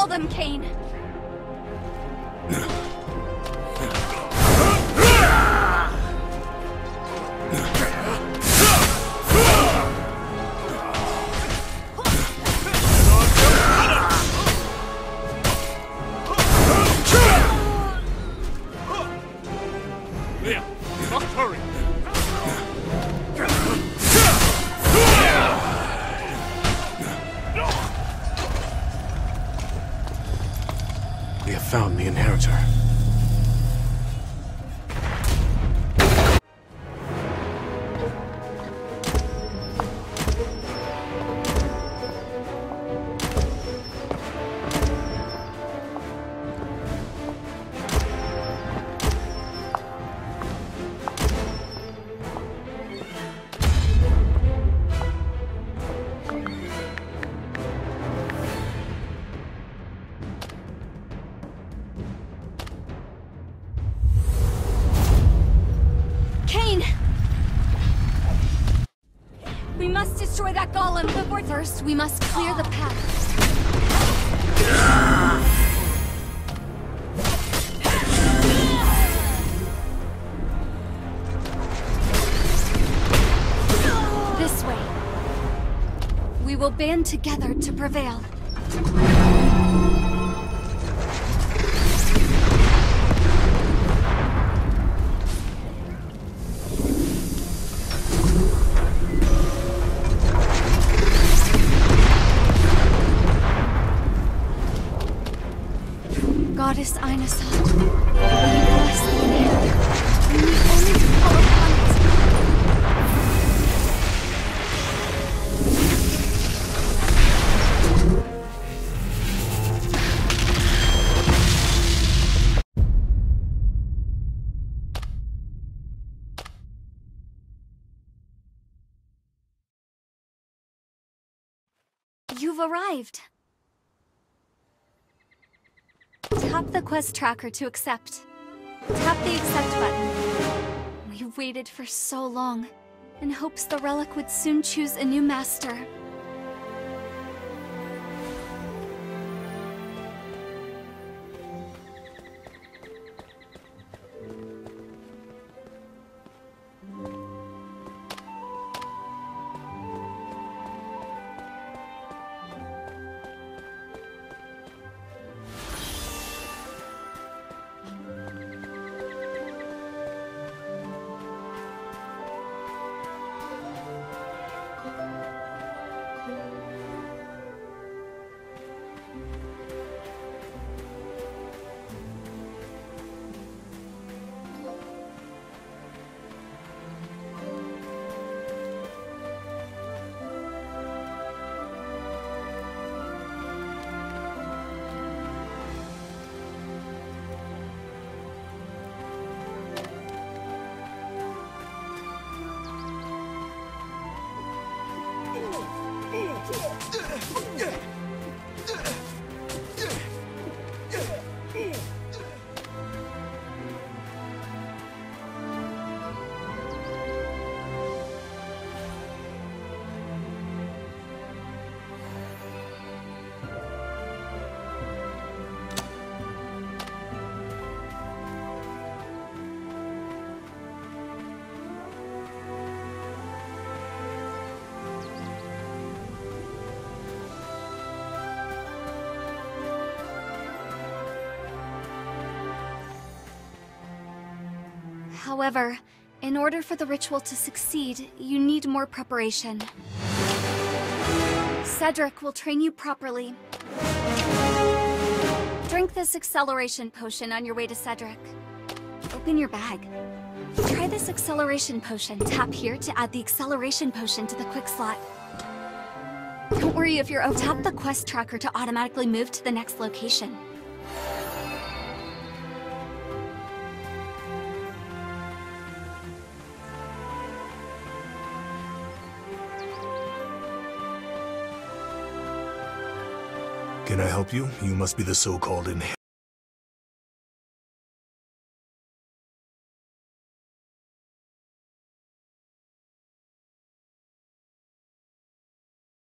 them, Kane! Leah, must hurry! We have found the inheritor. Kane! We must destroy that golem before— First, we must clear the path. This way. We will band together to prevail. Goddess Inasal, will you bless the inheritor? We need only to call upon it. You've arrived. Tap the quest tracker to accept. Tap the accept button. We waited for so long, in hopes the relic would soon choose a new master. However, in order for the ritual to succeed, you need more preparation. Cedric will train you properly. Drink this acceleration potion on your way to Cedric. Open your bag. Try this acceleration potion. Tap here to add the acceleration potion to the quick slot. Don't worry if you're tap the quest tracker to automatically move to the next location. Can I help you? You must be the so-called inheritor.